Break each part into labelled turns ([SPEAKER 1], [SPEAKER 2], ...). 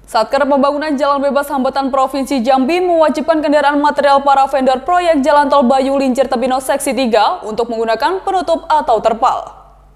[SPEAKER 1] Satker Pembangunan Jalan Bebas Hambatan Provinsi Jambi mewajibkan kendaraan material para vendor proyek Jalan Tol Bayu Lincir Tebino Seksi 3 untuk menggunakan penutup atau terpal.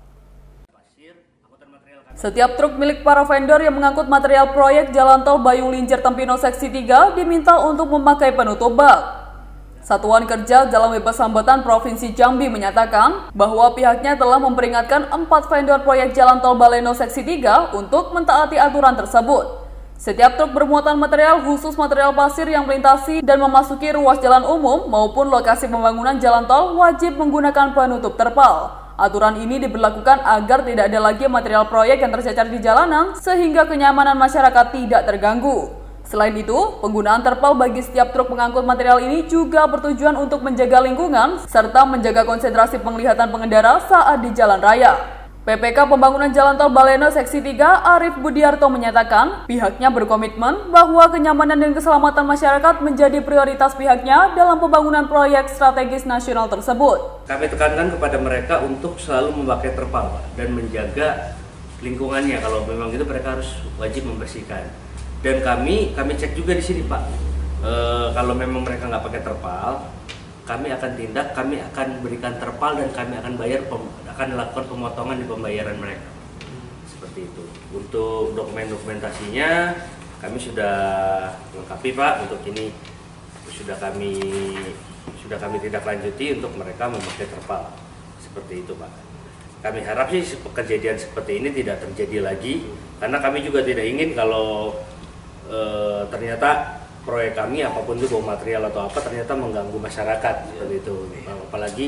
[SPEAKER 1] Setiap truk milik para vendor yang mengangkut material proyek Jalan Tol Bayu Lincir Tebino Seksi 3 diminta untuk memakai penutup bak. Satuan Kerja Jalan Bebas Hambatan Provinsi Jambi menyatakan bahwa pihaknya telah memperingatkan 4 vendor proyek Jalan Tol Baleno Seksi 3 untuk mentaati aturan tersebut. Setiap truk bermuatan material khusus material pasir yang melintasi dan memasuki ruas jalan umum maupun lokasi pembangunan jalan tol wajib menggunakan penutup terpal. Aturan ini diberlakukan agar tidak ada lagi material proyek yang tercecar di jalanan sehingga kenyamanan masyarakat tidak terganggu. Selain itu, penggunaan terpal bagi setiap truk pengangkut material ini juga bertujuan untuk menjaga lingkungan serta menjaga konsentrasi penglihatan pengendara saat di jalan raya. PPK Pembangunan Jalan Tol Baleno Seksi 3 Arif Budiarto menyatakan pihaknya berkomitmen bahwa kenyamanan dan keselamatan masyarakat menjadi prioritas pihaknya dalam pembangunan proyek strategis nasional tersebut.
[SPEAKER 2] Kami tekankan kepada mereka untuk selalu memakai terpal dan menjaga lingkungannya. Kalau memang itu mereka harus wajib membersihkan. Dan kami cek juga di sini Pak. Kalau memang mereka nggak pakai terpal, kami akan tindak, kami akan berikan terpal dan kami akan akan lakukan pemotongan di pembayaran mereka. Seperti itu. Untuk dokumentasinya kami sudah lengkapi Pak. Untuk ini sudah kami tindak lanjuti untuk mereka memakai terpal. Seperti itu Pak. Kami harap sih kejadian seperti ini tidak terjadi lagi, karena kami juga tidak ingin kalau ternyata proyek kami apapun itu bawa material atau apa ternyata mengganggu masyarakat seperti itu, apalagi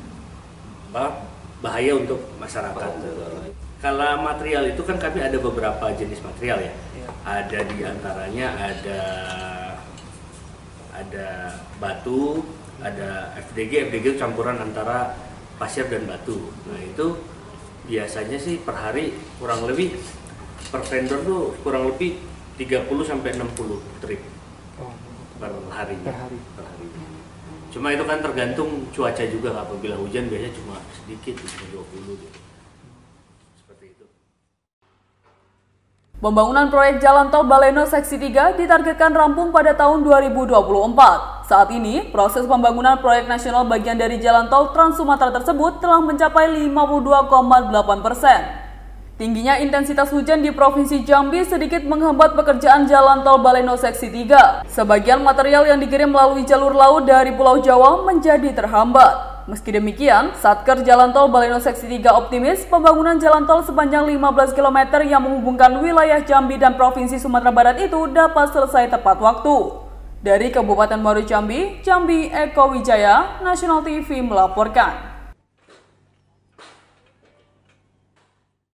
[SPEAKER 2] bahaya untuk masyarakat. Kalau material itu kan kami ada beberapa jenis material ya, ada di antaranya ada batu, ada FDG campuran antara pasir dan batu. Nah itu biasanya sih per hari kurang lebih per vendor tuh kurang lebih 30-60 trip per hari. Cuma itu kan tergantung cuaca juga, apabila hujan biasanya cuma sedikit, cuma 20 gitu. Seperti itu.
[SPEAKER 1] Pembangunan proyek Jalan Tol Baleno Seksi 3 ditargetkan rampung pada tahun 2024. Saat ini, proses pembangunan proyek nasional bagian dari Jalan Tol Trans Sumatera tersebut telah mencapai 52,8%. Tingginya intensitas hujan di Provinsi Jambi sedikit menghambat pekerjaan Jalan Tol Baleno Seksi 3. Sebagian material yang dikirim melalui jalur laut dari Pulau Jawa menjadi terhambat. Meski demikian, Satker Jalan Tol Baleno Seksi 3 optimis pembangunan jalan tol sepanjang 15 km yang menghubungkan wilayah Jambi dan Provinsi Sumatera Barat itu dapat selesai tepat waktu. Dari Kabupaten Muaro Jambi, Eko Wijaya, Nasional TV melaporkan.